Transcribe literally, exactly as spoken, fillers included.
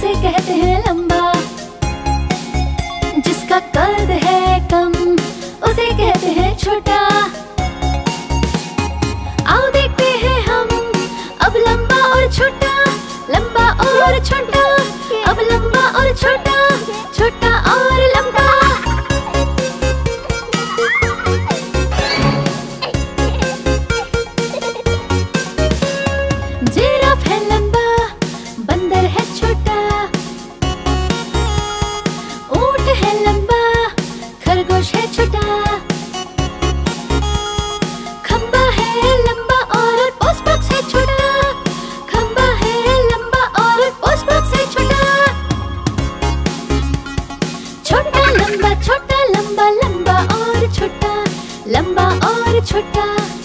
उसे कहते हैं लंबा। जिसका कद है कम उसे कहते हैं छोटा। आओ देखते हैं हम अब लंबा और छोटा, लंबा और छोटा, अब लंबा और छोटा, छोटा और लंबा। जिराफ है लंबा, बंदर है छोटा, ऊंट है लंबा, खरगोश है छोटा, खंबा है लंबा और पोस्ट बॉक्स है छोटा, खंबा है लंबा और पोस्ट बॉक्स है छोटा। छोटा लंबा छोटा लंबा लंबा और छोटा, लंबा और छोटा।